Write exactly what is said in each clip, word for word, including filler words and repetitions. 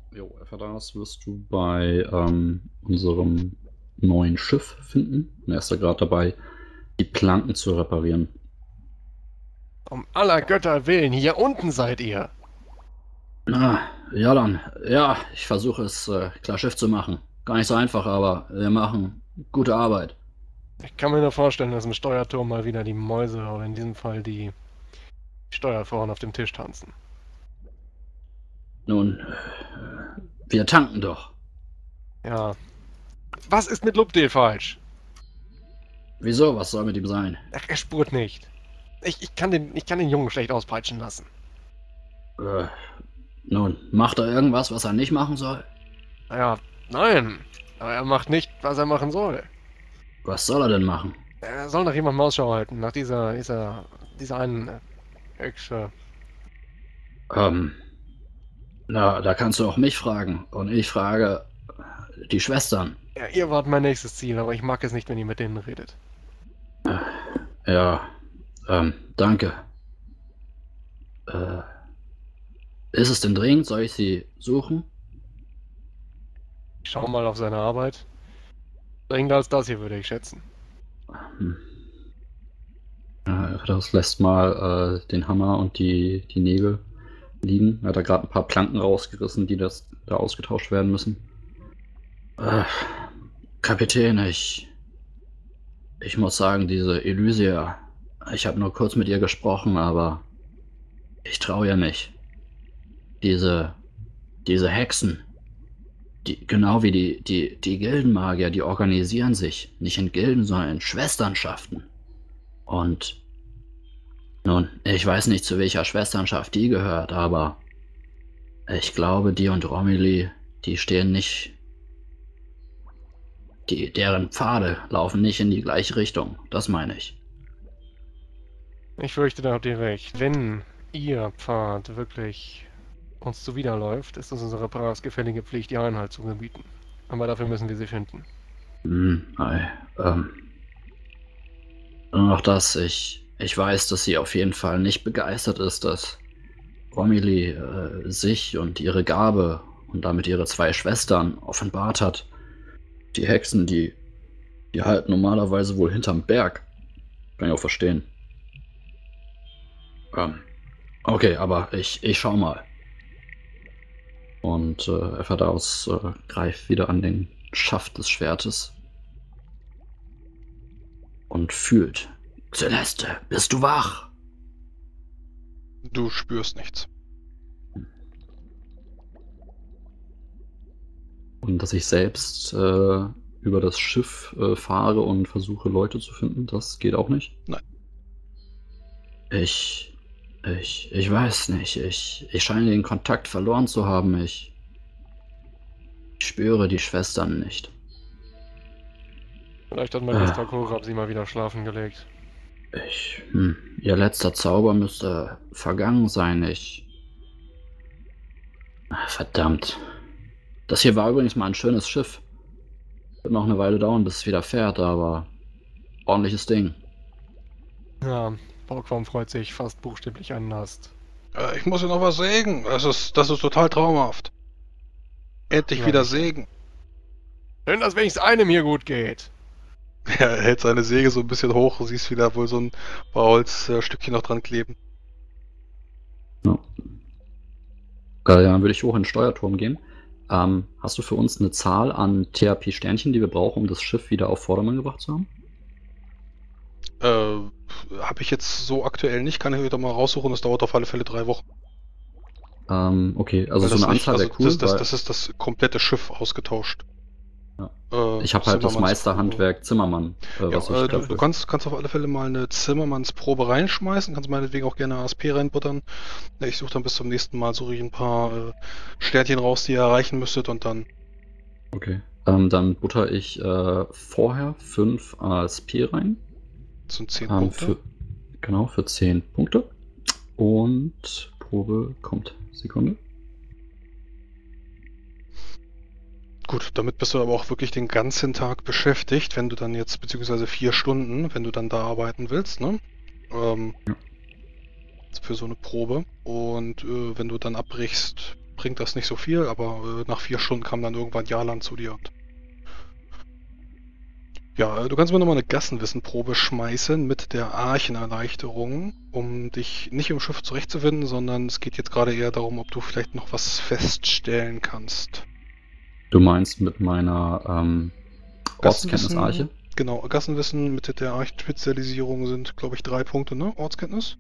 Jo, Efferdas wirst du bei ähm, unserem neuen Schiff finden. Und er ist da gerade dabei, die Planken zu reparieren. Um aller Götter willen, hier unten seid ihr. Na, ja dann. Ja, ich versuche es äh, klar Schiff zu machen. Gar nicht so einfach, aber wir machen gute Arbeit. Ich kann mir nur vorstellen, dass im Steuerturm mal wieder die Mäuse, oder in diesem Fall die Steuerfrauen auf dem Tisch tanzen. Nun, äh, wir tanken doch. Ja. Was ist mit Lubdel falsch? Wieso? Was soll mit ihm sein? Ach, er spurt nicht. Ich, ich, kann den, ich kann den Jungen schlecht auspeitschen lassen. Äh, nun, macht er irgendwas, was er nicht machen soll? Naja, nein. Aber er macht nicht, was er machen soll. Was soll er denn machen? Er soll nach jemandem Ausschau halten. Nach dieser, dieser, dieser einen äh, Hexe. Ähm, na, da kannst du auch mich fragen. Und ich frage die Schwestern. Ja, ihr wart mein nächstes Ziel, aber ich mag es nicht, wenn ihr mit denen redet. Ja, ähm, danke. Äh, ist es denn dringend? Soll ich sie suchen? Ich schau mal auf seine Arbeit. Dringender als das hier, würde ich schätzen. Hm. Ja, das lässt mal äh, den Hammer und die, die Nägel liegen. Er hat da gerade ein paar Planken rausgerissen, die das da ausgetauscht werden müssen. Äh, Kapitän, ich, ich muss sagen, diese Elysia, ich habe nur kurz mit ihr gesprochen, aber ich traue ihr nicht. Diese, diese Hexen, die, genau wie die, die, die Gildenmagier, die organisieren sich nicht in Gilden, sondern in Schwesternschaften. Und nun, ich weiß nicht, zu welcher Schwesternschaft die gehört, aber ich glaube, die und Romilly, die stehen nicht, die, deren Pfade laufen nicht in die gleiche Richtung. Das meine ich. Ich fürchte, da habt ihr recht. Wenn ihr Pfad wirklich uns zuwiderläuft, ist es unsere preisgefällige Pflicht, ihr Einhalt zu gebieten. Aber dafür müssen wir sie finden. Hm, ei, ähm, nur noch das, ich, ich weiß, dass sie auf jeden Fall nicht begeistert ist, dass Romilly äh, sich und ihre Gabe und damit ihre zwei Schwestern offenbart hat. Die Hexen, die, die halten normalerweise wohl hinterm Berg. Kann ich auch verstehen. Ähm, okay, aber ich, ich schau mal. Und äh, Ephadaus äh, greift wieder an den Schaft des Schwertes und fühlt. Celeste, bist du wach? Du spürst nichts. Und dass ich selbst äh, über das Schiff äh, fahre und versuche, Leute zu finden, das geht auch nicht? Nein. Ich, ich, ich weiß nicht. Ich, ich scheine den Kontakt verloren zu haben. Ich, ich spüre die Schwestern nicht. Vielleicht hat Äh. Magister Korab sie mal wieder schlafen gelegt. Ich, hm, ihr letzter Zauber müsste vergangen sein. Ich. Ach, verdammt. Das hier war übrigens mal ein schönes Schiff. Wird noch eine Weile dauern, bis es wieder fährt, aber ordentliches Ding. Ja, Borgform freut sich fast buchstäblich einen Ast. Äh, ich muss dir noch was sägen. Das ist, das ist total traumhaft. Endlich Ja, wieder sicher. sägen. Schön, dass wenigstens einem hier gut geht. Er hält seine Säge so ein bisschen hoch. Du siehst wieder wohl so ein paar Holzstückchen noch dran kleben. Ja. Okay, dann würde ich hoch in den Steuerturm gehen. Ähm, hast du für uns eine Zahl an T H P-Sternchen, die wir brauchen, um das Schiff wieder auf Vordermann gebracht zu haben? Äh, habe ich jetzt so aktuell nicht. Kann ich wieder mal raussuchen. Das dauert auf alle Fälle drei Wochen. Ähm, okay, also Weil so das eine nicht, Anzahl also wäre cool, das, das, weil das ist das komplette Schiff ausgetauscht. ja. Äh, ich habe halt das Zimmermannsprobe. Meisterhandwerk Zimmermann, äh, Ja, was ich äh, du, du dafür... kannst, kannst auf alle Fälle mal eine Zimmermannsprobe reinschmeißen, kannst meinetwegen auch gerne A S P reinbuttern. Ja, ich suche dann bis zum nächsten Mal, suche ich ein paar äh, Sternchen raus, die ihr erreichen müsstet und dann. Okay. Ähm, dann butter ich äh, vorher fünf A S P rein. Das sind zehn Ähm, Punkte. für, genau, für zehn Punkte. Und Probe kommt. Sekunde. Gut, damit bist du aber auch wirklich den ganzen Tag beschäftigt, wenn du dann jetzt, beziehungsweise vier Stunden, wenn du dann da arbeiten willst, ne? Ähm, Ja. für so eine Probe. Und äh, wenn du dann abbrichst, bringt das nicht so viel, aber äh, nach vier Stunden kam dann irgendwann Jalan zu dir. Und ja, äh, du kannst mir nochmal eine Gassenwissenprobe schmeißen mit der Archenerleichterung, um dich nicht im Schiff zurechtzufinden, sondern es geht jetzt gerade eher darum, ob du vielleicht noch was feststellen kannst. Du meinst mit meiner ähm, Gassenwissen- Ortskenntnisarche? Genau, Gassenwissen mit der Archenspezialisierung sind, glaube ich, drei Punkte, ne? Ortskenntnis?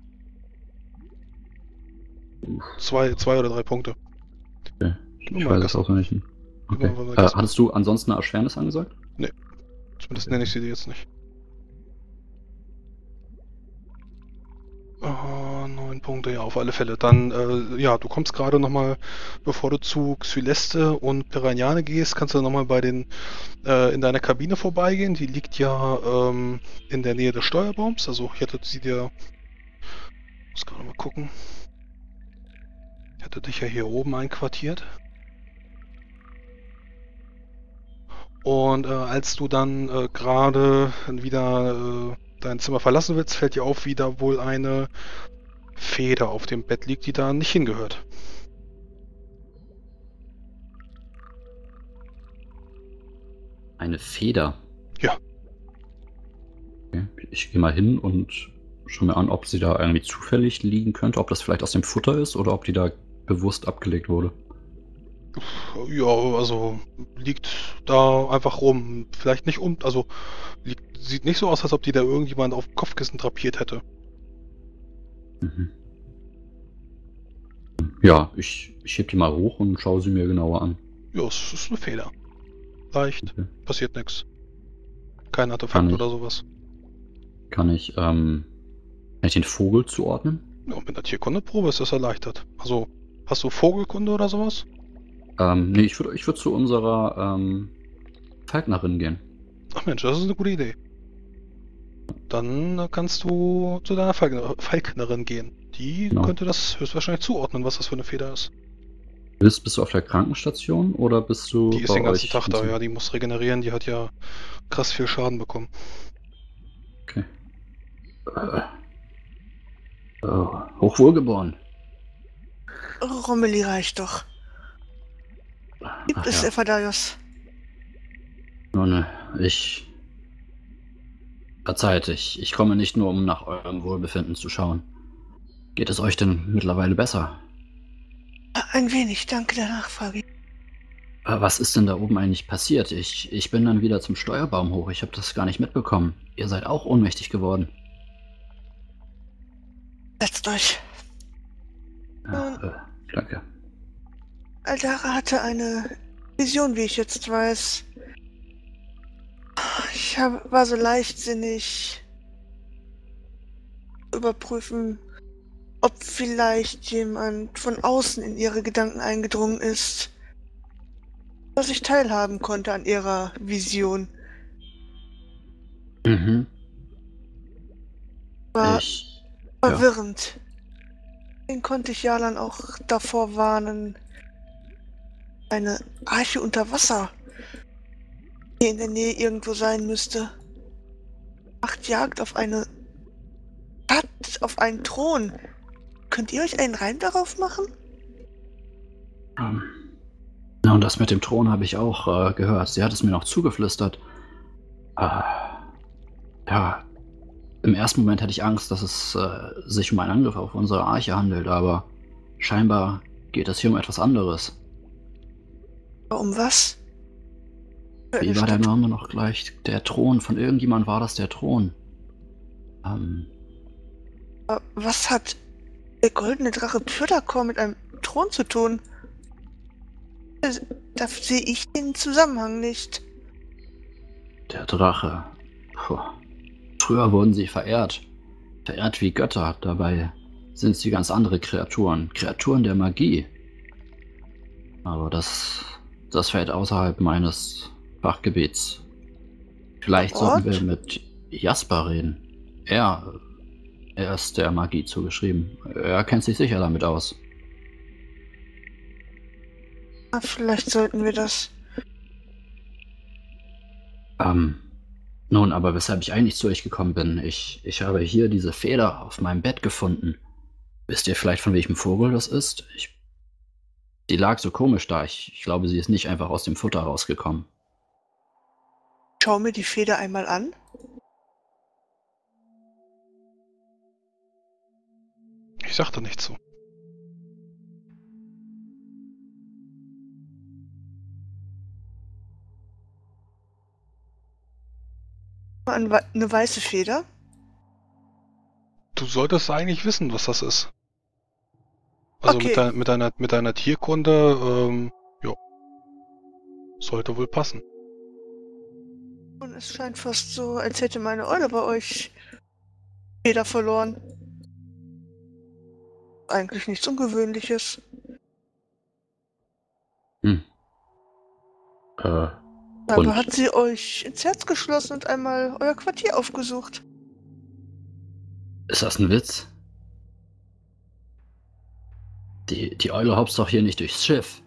Zwei, zwei oder drei Punkte. Okay. Gib mir Ich mal weiß es Gassen. auswendig nicht. Gib mir Okay. mal Äh, Gassen. hattest du ansonsten eine Erschwernis angesagt? Zumindest Okay. nenne ich sie dir jetzt nicht. Ah, neun Punkte, ja, auf alle Fälle. Dann, äh, ja, du kommst gerade nochmal, bevor du zu Xyleste und Piranhane gehst, kannst du nochmal bei den, äh, in deiner Kabine vorbeigehen. Die liegt ja, ähm, in der Nähe des Steuerbaums. Also, ich hätte sie dir, muss gerade mal gucken. Ich hatte dich ja hier oben einquartiert. Und äh, als du dann äh, gerade wieder äh, dein Zimmer verlassen willst, fällt dir auf, wie da wohl eine Feder auf dem Bett liegt, die da nicht hingehört. Eine Feder? Ja. Okay. Ich gehe mal hin und schaue mir an, ob sie da irgendwie zufällig liegen könnte, ob das vielleicht aus dem Futter ist oder ob die da bewusst abgelegt wurde. Ja, also liegt da einfach rum. Vielleicht nicht um, also liegt, sieht nicht so aus, als ob die da irgendjemand auf Kopfkissen drapiert hätte. Mhm. Ja, ich, ich heb die mal hoch und schaue sie mir genauer an. Ja, es ist eine Feder. Leicht, Okay. passiert nichts. Kein Artefakt Kann ich- oder sowas. Kann ich, ähm, kann ich den Vogel zuordnen? Ja, mit der Tierkundeprobe ist das erleichtert. Also, hast du Vogelkunde oder sowas? Ähm, nee, ich würde ich würd zu unserer ähm, Falknerin gehen. Ach Mensch, das ist eine gute Idee. Dann äh, kannst du zu deiner Falkner Falknerin gehen. Die Genau. könnte das höchstwahrscheinlich zuordnen, was das für eine Feder ist. Bist, bist du auf der Krankenstation oder bist du Die ist bei den ganzen euch Tag im da, Zimmer? ja, die muss regenerieren, die hat ja krass viel Schaden bekommen. Okay. Äh, oh, hochwohlgeboren. Romilly reicht doch. Gibt Ach es ja. Ephadaios? Nun, ich... Verzeiht, ich, ich komme nicht nur, um nach eurem Wohlbefinden zu schauen. Geht es euch denn mittlerweile besser? Ein wenig, danke der Nachfrage. Äh, Was ist denn da oben eigentlich passiert? Ich, ich bin dann wieder zum Steuerbaum hoch. Ich habe das gar nicht mitbekommen. Ihr seid auch ohnmächtig geworden. Setzt euch. Ja, äh, danke. Aldara hatte eine Vision, wie ich jetzt weiß. Ich hab, war so leichtsinnig zu überprüfen, ob vielleicht jemand von außen in ihre Gedanken eingedrungen ist, dass ich teilhaben konnte an ihrer Vision. Mhm. War Ich... ja. verwirrend. Den konnte ich Jalan auch davor warnen. Eine Arche unter Wasser, die in der Nähe irgendwo sein müsste. Macht Jagd auf eine Stadt, auf einen Thron. Könnt ihr euch einen Reim darauf machen? Ähm, na, und das mit dem Thron habe ich auch äh, gehört. Sie hat es mir noch zugeflüstert. Äh, ja, im ersten Moment hatte ich Angst, dass es äh, sich um einen Angriff auf unsere Arche handelt, aber scheinbar geht es hier um etwas anderes. Aber um was? Für Wie eine war der Stadt? Name noch gleich? Der Thron, von irgendjemand war das der Thron. Ähm, Aber was hat der goldene Drache Pyrdakor mit einem Thron zu tun? Da sehe ich den Zusammenhang nicht. der Drache. Puh. Früher wurden sie verehrt. Verehrt wie Götter. Dabei sind sie ganz andere Kreaturen. Kreaturen der Magie. Aber das, das fällt außerhalb meines Fachgebiets. Vielleicht sollten wir Ort? mit Jasper reden. Er, er ist der Magie zugeschrieben. Er kennt sich sicher damit aus. Ah, vielleicht sollten wir das. Ähm, nun, aber weshalb ich eigentlich zu euch gekommen bin, ich, ich habe hier diese Feder auf meinem Bett gefunden. Wisst ihr vielleicht, von welchem Vogel das ist? Ich, Die lag so komisch da. Ich, ich glaube, sie ist nicht einfach aus dem Futter rausgekommen. Schau mir die Feder einmal an. Ich sag da nichts zu. Eine weiße Feder. Du solltest eigentlich wissen, was das ist. Also Okay. mit, dein, mit, deiner, mit deiner Tierkunde, ähm, ja. Sollte wohl passen. Und es scheint fast so, als hätte meine Eule bei euch Feder verloren. Eigentlich nichts Ungewöhnliches. Hm. Äh, Aber und hat sie euch ins Herz geschlossen und einmal euer Quartier aufgesucht? ist das ein Witz? Die, die Eule hopst doch hier nicht durchs Schiff.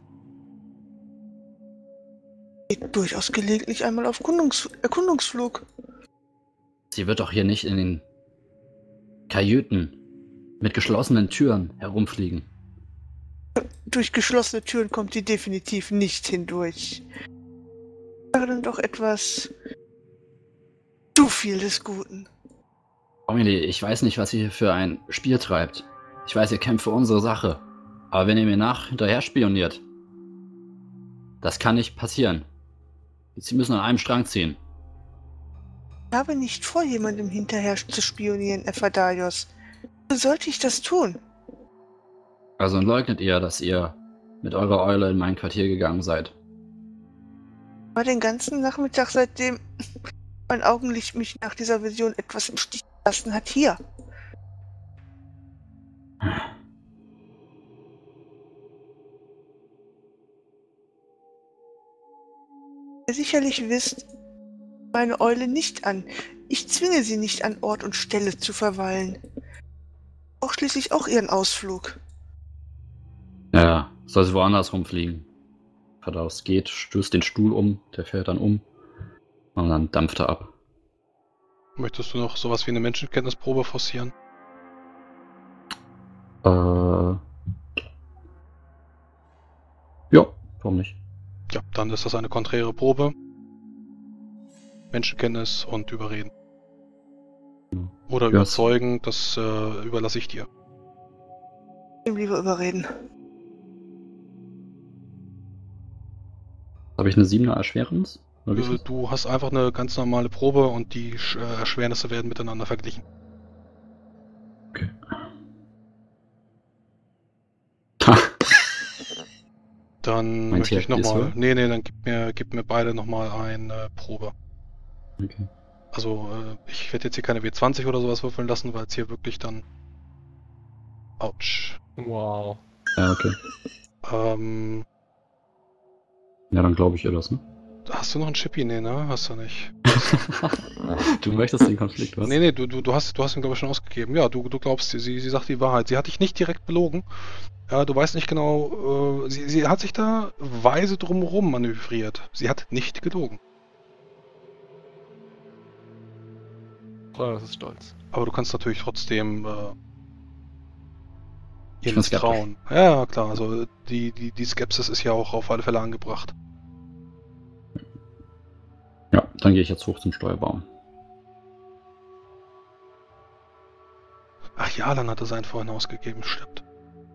Geht durchaus gelegentlich einmal auf Kundungs Erkundungsflug. Sie wird doch hier nicht in den Kajüten mit geschlossenen Türen herumfliegen. Durch geschlossene Türen kommt die definitiv nicht hindurch. Wäre dann doch etwas zu viel des Guten. Amelie, ich weiß nicht, was ihr hier für ein Spiel treibt. Ich weiß, ihr kämpft für unsere Sache. Aber wenn ihr mir nach hinterher spioniert, das kann nicht passieren. Sie müssen an einem Strang ziehen. Ich habe nicht vor, jemandem hinterher zu spionieren, Ephadaios. Sollte ich das tun? Also leugnet ihr, dass ihr mit eurer Eule in mein Quartier gegangen seid. War den ganzen Nachmittag, seitdem mein Augenlicht mich nach dieser Vision etwas im Stich gelassen hat, hier. Ihr sicherlich wisst meine Eule nicht an. Ich zwinge sie nicht an Ort und Stelle zu verweilen. Auch schließlich auch ihren Ausflug. Ja, soll sie woanders rumfliegen. Verdaus geht, stößt den Stuhl um, der fällt dann um und dann dampft er ab. Möchtest du noch sowas wie eine Menschenkenntnisprobe forcieren? Äh. Ja, warum nicht? Ja, dann ist das eine konträre Probe. Menschenkenntnis und Überreden. Oder Ja. Überzeugen, das äh, überlasse ich dir. Ihm lieber überreden. Habe ich eine siebener Erschwerens? Oder wie Äh, viel? Du hast einfach eine ganz normale Probe und die Sch- äh, Erschwernisse werden miteinander verglichen. Okay. Ha, Dann Meinst möchte du, ich die ist nochmal. höher? Nee, nee, dann gib mir, gib mir beide nochmal eine Probe. okay. Also, äh, ich werde jetzt hier keine W zwanzig oder sowas würfeln lassen, weil es hier wirklich dann. Autsch. Wow. Ja, okay. Ähm. Ja, dann glaube ich ihr das, ne? Hast du noch einen Chippy? Nee, ne? Hast du nicht. Du möchtest den Konflikt, was? Nee, nee, du, du, du hast, du hast ihn, glaube ich, schon ausgegeben. Ja, du, du glaubst, sie, sie sagt die Wahrheit. Sie hat dich nicht direkt belogen. Ja, du weißt nicht genau, äh, sie, sie hat sich da weise drumherum manövriert. Sie hat nicht gelogen. Oh, das ist stolz. Aber du kannst natürlich trotzdem äh, Ich ihr bin skeptisch. misstrauen. Ja, klar, also die, die, die Skepsis ist ja auch auf alle Fälle angebracht. Ja, dann gehe ich jetzt hoch zum Steuerbaum. Ach ja, Alan hatte seinen vorhin ausgegeben, stimmt.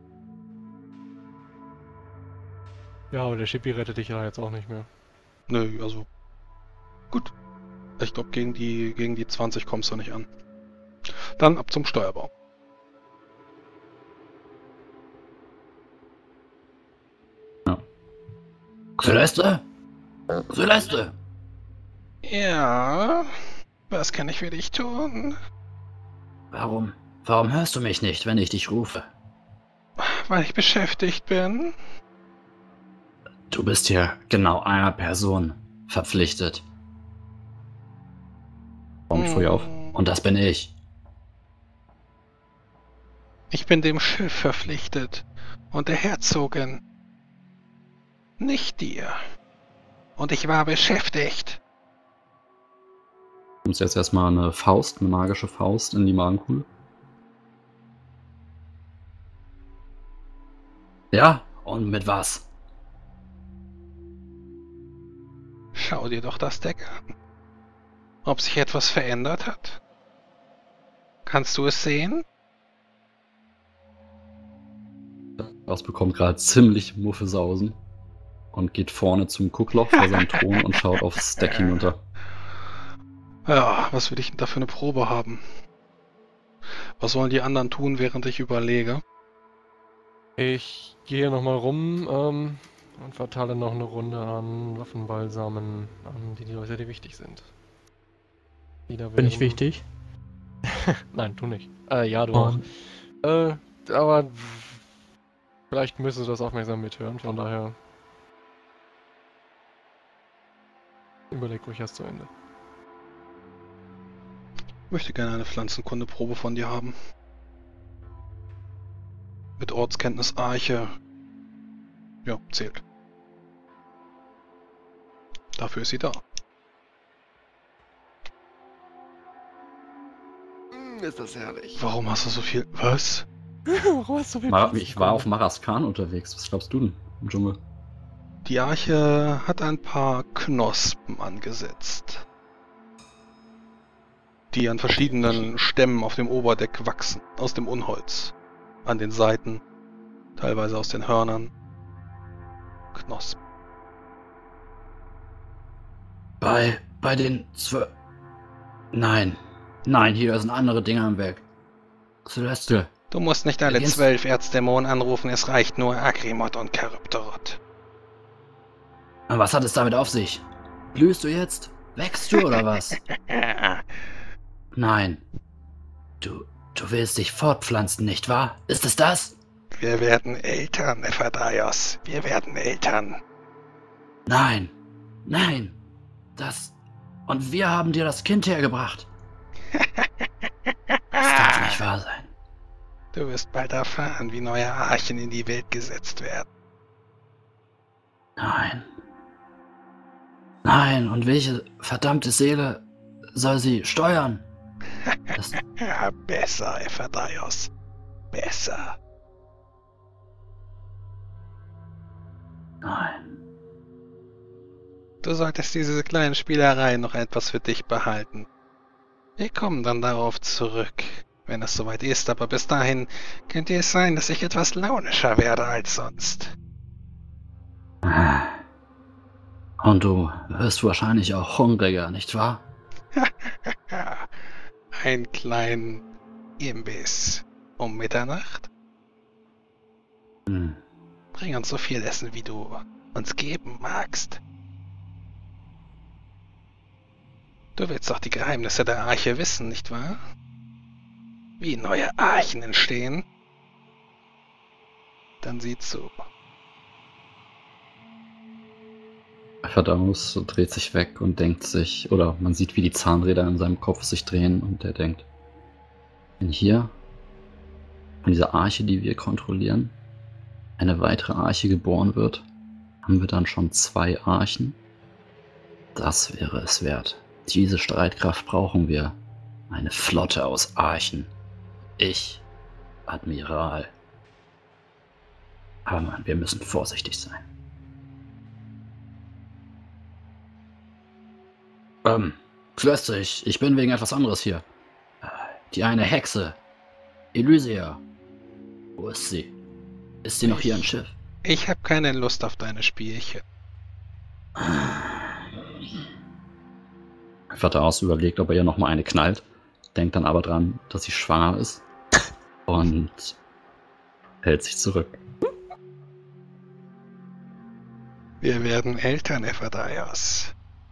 Ja, aber der Chippy rettet dich ja jetzt auch nicht mehr. Nö, also. Gut. Ich glaube, gegen die, gegen die zwanzig kommst du nicht an. Dann ab zum Steuerbau. Celeste? Celeste! Ja, was kann ich für dich tun? Warum? Warum hörst du mich nicht, wenn ich dich rufe? Weil ich beschäftigt bin. Du bist hier genau einer Person verpflichtet. Komm ich früh auf. Und das bin ich. Ich bin dem Schiff verpflichtet und der Herzogin. Nicht dir. Und ich war beschäftigt. Du musst jetzt erstmal eine Faust, eine magische Faust in die Magenkuhle. Ja, Und mit was? Schau dir doch das Deck an. Ob sich etwas verändert hat? Kannst du es sehen? Das bekommt gerade ziemlich Muffesausen und geht vorne zum Guckloch vor seinem Thron und schaut aufs Deck hinunter. Ja, was will ich denn da für eine Probe haben? Was sollen die anderen tun, während ich überlege? Ich gehe nochmal rum ähm, und verteile noch eine Runde an Waffenbalsamen an die Leute, die wichtig sind. Die da Bin ich wären- wichtig? Nein, du nicht. Äh, ja, du Und auch. Äh, aber vielleicht müsstest du das aufmerksam mithören, von daher überleg ruhig erst zu Ende. Ich möchte gerne eine Pflanzenkundeprobe von dir haben. Mit Ortskenntnis Arche. Ja, zählt. Dafür ist sie da. Mm, ist das herrlich. Warum hast du so viel... Was? Warum hast du so viel Mar Platz ich war auf bekommen? Maraskan unterwegs. Was glaubst du denn im Dschungel? Die Arche hat ein paar Knospen angesetzt, die an verschiedenen Stämmen auf dem Oberdeck wachsen, aus dem Unholz. An den Seiten, teilweise aus den Hörnern. Knospen. Bei, bei den zwölf... Nein, nein, hier sind andere Dinge am Werk. Celeste, Du musst nicht alle Jetzt- zwölf Erzdämonen anrufen, es reicht nur Agrimot und Charybdorot. was hat es damit auf sich? Blühst du jetzt? Wächst du oder was? Nein. Du, du willst dich fortpflanzen, nicht wahr? Ist es das? Wir werden Eltern, Ephadaios. Wir werden Eltern. Nein, nein. Das... Und wir haben dir das Kind hergebracht. Das darf nicht wahr sein. Du wirst bald erfahren, wie neue Archen in die Welt gesetzt werden. Nein. Nein, und welche verdammte Seele soll sie steuern? Das, Ja, besser, Ephadaios. Besser. nein. Du solltest diese kleinen Spielereien noch etwas für dich behalten. Wir kommen dann darauf zurück, wenn es soweit ist, aber bis dahin könnte es sein, dass ich etwas launischer werde als sonst. Und du wirst wahrscheinlich auch hungriger, nicht wahr? Einen kleinen Imbiss um Mitternacht. Hm. Bring uns so viel Essen, wie du uns geben magst. Du willst doch die Geheimnisse der Arche wissen, nicht wahr? Wie neue Archen entstehen. Dann sieh zu. Verdamus dreht sich weg und denkt sich, oder man sieht, wie die Zahnräder in seinem Kopf sich drehen und er denkt, wenn hier von dieser Arche, die wir kontrollieren, eine weitere Arche geboren wird, haben wir dann schon zwei Archen? Das wäre es wert. Diese Streitkraft brauchen wir. Eine Flotte aus Archen. Ich, Admiral. Aber Mann, wir müssen vorsichtig sein. Ähm, Klöster, ich, ich bin wegen etwas anderes hier. Äh, Die eine Hexe. Elysia. Wo ist sie? Ist sie noch hier im Schiff? Ich habe keine Lust auf deine Spielchen. Vater überlegt, ob er ihr nochmal eine knallt, denkt dann aber dran, dass sie schwanger ist und hält sich zurück. Wir werden Eltern, Ephadaios.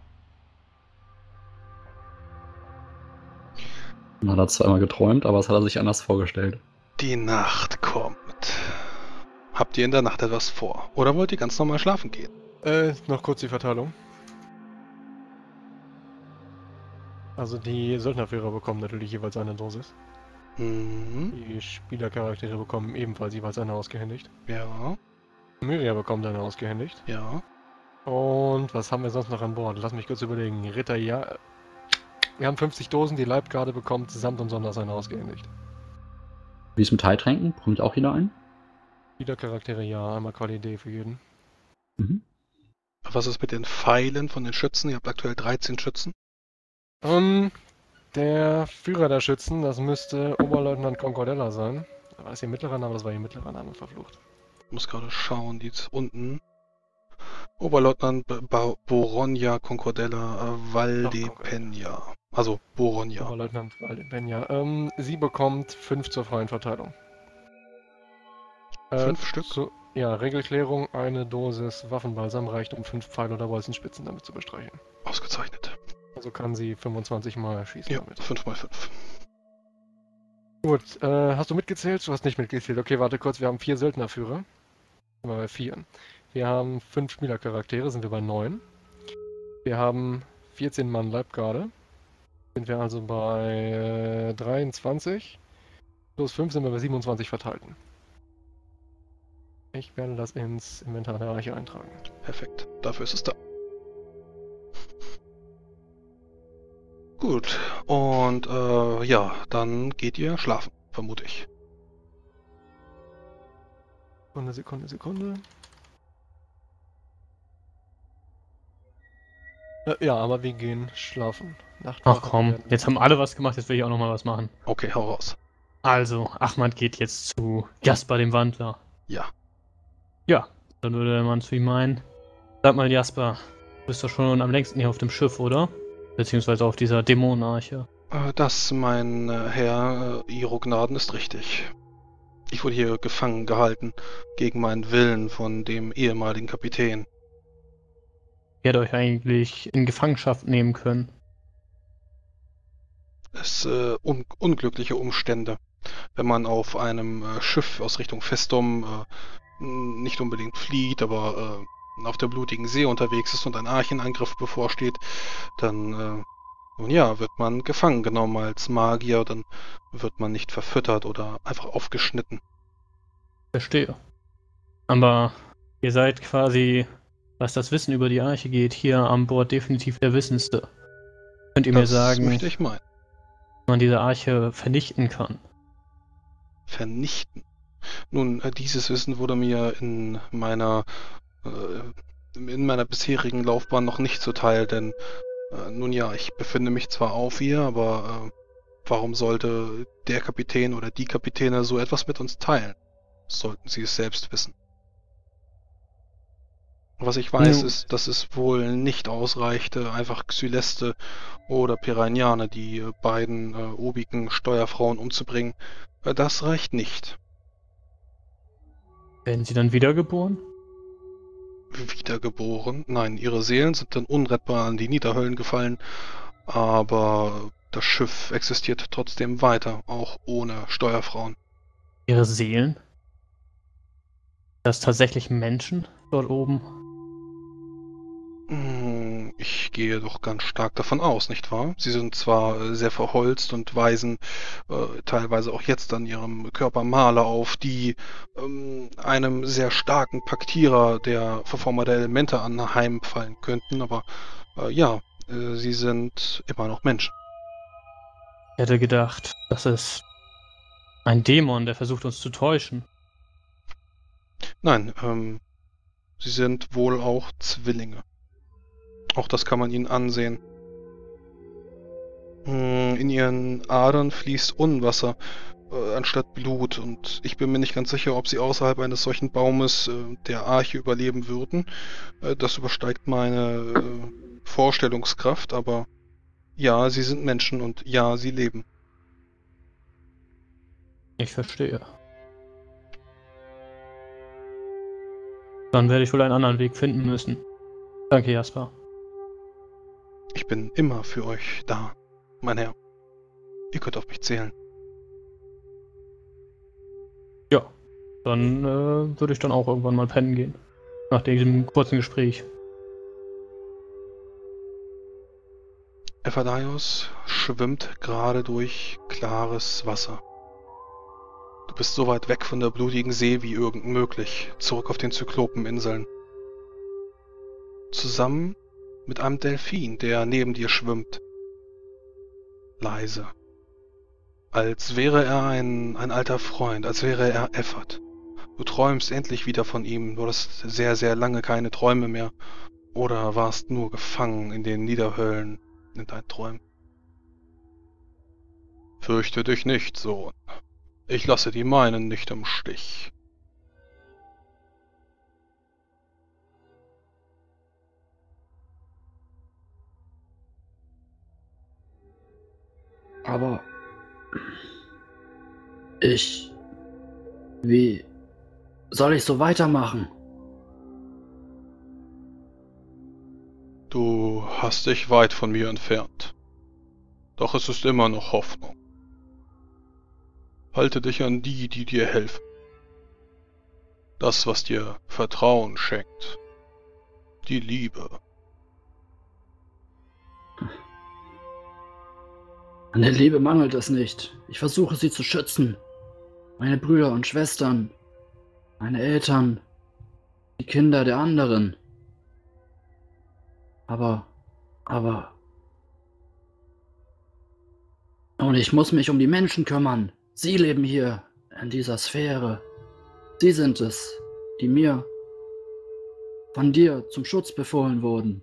Man hat er zweimal geträumt, aber es hat er sich anders vorgestellt. Die Nacht kommt. Habt ihr in der Nacht etwas vor? Oder wollt ihr ganz normal schlafen gehen? Äh, noch kurz die Verteilung. Also die Söldnerführer bekommen natürlich jeweils eine Dosis. Mhm. Die Spielercharaktere bekommen ebenfalls jeweils eine ausgehändigt. Ja, Myria bekommt eine ausgehändigt. ja. Und was haben wir sonst noch an Bord? Lass mich kurz überlegen. Ritter, ja. Wir haben fünfzig Dosen, die Leibgarde bekommt samt und sonders eine ausgehändigt. Wie ist mit Heiltränken? Kommt auch jeder ein? Wieder Charaktere, ja. Einmal Quali-D für jeden. Mhm. Was ist mit den Pfeilen von den Schützen? Ihr habt aktuell dreizehn Schützen. Um, der Führer der Schützen, das müsste Oberleutnant Concordella sein. War das ihr mittlerer Name? Das war ihr mittlerer Name, verflucht. Ich muss gerade schauen, die ist unten. Oberleutnant B- Ba- Borogna Concordella äh, Valdepeña. Also Borogna. Oberleutnant Valdepeña. Ähm, sie bekommt fünf zur freien Verteilung. Äh, Fünf Stück? zu, ja, Regelklärung, eine Dosis Waffenbalsam reicht, um fünf Pfeile oder Bolzenspitzen damit zu bestreichen. Ausgezeichnet. Also kann sie fünfundzwanzig Mal schießen Ja, damit. fünf mal fünf. Gut, äh, hast du mitgezählt? Du hast nicht mitgezählt. Okay, warte kurz, wir haben vier Söldnerführer. Sind wir bei vier. Wir haben fünf Spielercharaktere, sind wir bei neun. Wir haben vierzehn Mann Leibgarde. Sind wir also bei äh, dreiundzwanzig. Plus fünf sind wir bei siebenundzwanzig verteilten. Ich werde das ins Inventar der Arche eintragen. Perfekt. Dafür ist es da. Gut. Und äh, ja, dann geht ihr schlafen, vermute ich. Sekunde, Sekunde, Sekunde. Äh, ja, aber wir gehen schlafen. Nachtwache Ach komm, werden- jetzt haben alle was gemacht, jetzt will ich auch nochmal was machen. Okay, hau raus. Also, Ahmad geht jetzt zu Jasper, dem Wandler. Ja. Ja, dann würde der Mann zu ihm meinen. Sag mal, Jasper, du bist doch schon am längsten hier auf dem Schiff, oder? Beziehungsweise auf dieser Dämonenarche. Äh, Das, mein äh, Herr, äh, Ihre Gnaden, ist richtig. Ich wurde hier gefangen gehalten, gegen meinen Willen von dem ehemaligen Kapitän. Ihr hättet euch eigentlich in Gefangenschaft nehmen können. Es äh, un unglückliche Umstände, wenn man auf einem äh, Schiff aus Richtung Festum äh, n- nicht unbedingt flieht, aber äh, auf der blutigen See unterwegs ist und ein Archenangriff bevorsteht, dann, äh, nun ja, wird man gefangen genommen als Magier, dann wird man nicht verfüttert oder einfach aufgeschnitten. Verstehe. Aber ihr seid quasi, was das Wissen über die Arche geht, hier an Bord definitiv der Wissendste. Könnt ihr mir Das sagen, möchte ich meinen. wie man diese Arche vernichten kann? Vernichten. Nun, äh, dieses Wissen wurde mir in meiner äh, in meiner bisherigen Laufbahn noch nicht zuteil, denn äh, nun ja, ich befinde mich zwar auf ihr, aber äh, warum sollte der Kapitän oder die Kapitäne so etwas mit uns teilen? Sollten sie es selbst wissen. Was ich weiß, Nu- ist, dass es wohl nicht ausreichte, einfach Xyleste oder Piranhane, die äh, beiden äh, obigen Steuerfrauen umzubringen. Äh, das reicht nicht. Werden sie dann wiedergeboren? Wiedergeboren. Nein, ihre Seelen sind dann unrettbar an die Niederhöllen gefallen, aber das Schiff existiert trotzdem weiter, auch ohne Steuerfrauen. Ihre Seelen? Das tatsächlich Menschen dort oben? Hm, Ich gehe doch ganz stark davon aus, nicht wahr? Sie sind zwar äh, sehr verholzt und weisen äh, teilweise auch jetzt an ihrem Körper Male auf, die ähm, einem sehr starken Paktierer der Verformer der Elemente anheimfallen könnten, aber äh, ja, äh, sie sind immer noch Menschen. Ich hätte gedacht, das ist ein Dämon, der versucht uns zu täuschen. Nein, ähm, sie sind wohl auch Zwillinge. Auch das kann man ihnen ansehen. Hm, In ihren Adern fließt Unwasser äh, anstatt Blut und ich bin mir nicht ganz sicher, ob sie außerhalb eines solchen Baumes äh, der Arche überleben würden. Äh, das übersteigt meine äh, Vorstellungskraft, aber ja, sie sind Menschen und ja, sie leben. Ich verstehe. Dann werde ich wohl einen anderen Weg finden müssen. Danke, Jasper. Ich bin immer für euch da, mein Herr. Ihr könnt auf mich zählen. Ja, dann äh, würde ich dann auch irgendwann mal pennen gehen. Nach diesem kurzen Gespräch. Ephadaios schwimmt gerade durch klares Wasser. Du bist so weit weg von der blutigen See wie irgend möglich, zurück auf den Zyklopeninseln. Zusammen mit einem Delfin, der neben dir schwimmt. Leise. Als wäre er ein, ein alter Freund, als wäre er Ephad. Du träumst endlich wieder von ihm. Du hattest sehr, sehr lange keine Träume mehr. Oder warst nur gefangen in den Niederhöllen in deinen Träumen. Fürchte dich nicht, Sohn. Ich lasse die meinen nicht im Stich. Aber ich... Wie soll ich so weitermachen? Du hast dich weit von mir entfernt. Doch es ist immer noch Hoffnung. Halte dich an die, die dir helfen. Das, was dir Vertrauen schenkt. Die Liebe. An der Liebe mangelt es nicht. Ich versuche sie zu schützen. Meine Brüder und Schwestern, meine Eltern, die Kinder der anderen. Aber, aber... Und ich muss mich um die Menschen kümmern. Sie leben hier, in dieser Sphäre. Sie sind es, die mir von dir zum Schutz befohlen wurden.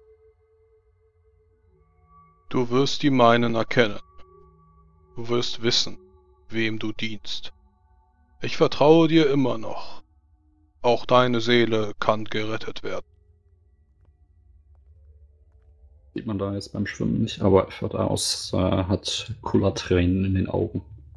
Du wirst die meinen erkennen. Du wirst wissen, wem du dienst. Ich vertraue dir immer noch. Auch deine Seele kann gerettet werden. Sieht man da jetzt beim Schwimmen nicht, aber aus äh, hat Cola-Tränen in den Augen.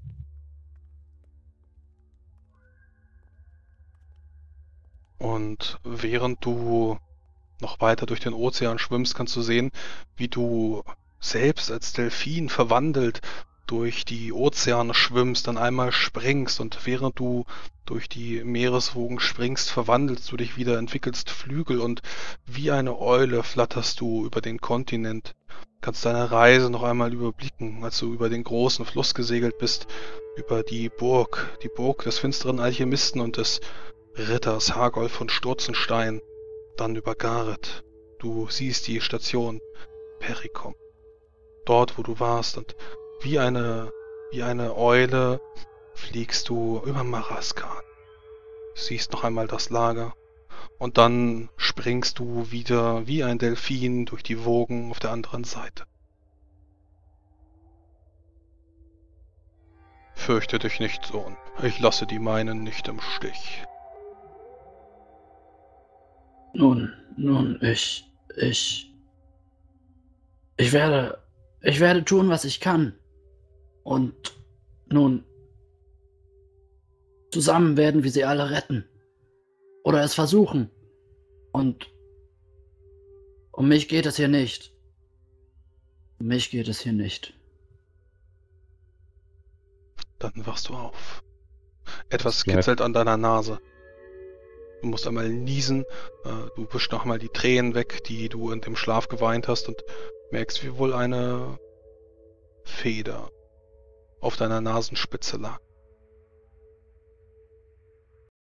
Und während du noch weiter durch den Ozean schwimmst, kannst du sehen, wie du selbst als Delfin verwandelt durch die Ozeane schwimmst, dann einmal springst und während du durch die Meereswogen springst, verwandelst du dich wieder, entwickelst Flügel und wie eine Eule flatterst du über den Kontinent. Kannst deine Reise noch einmal überblicken, als du über den großen Fluss gesegelt bist, über die Burg, die Burg des finsteren Alchemisten und des Ritters Hagolf von Sturzenstein, dann über Gareth. Du siehst die Station Pericom, dort wo du warst und wie eine, wie eine Eule fliegst du über Maraskan, siehst noch einmal das Lager und dann springst du wieder wie ein Delfin durch die Wogen auf der anderen Seite. Fürchte dich nicht, Sohn, ich lasse die meinen nicht im Stich. Nun, nun, ich, ich, ich werde, ich werde tun, was ich kann. Und nun, zusammen werden wir sie alle retten. Oder es versuchen. Und um mich geht es hier nicht. Um mich geht es hier nicht. Dann wachst du auf. Etwas Bleib. kitzelt an deiner Nase. Du musst einmal niesen, du wischst noch mal die Tränen weg, die du in dem Schlaf geweint hast und merkst, wie wohl eine Feder auf deiner Nasenspitze lag.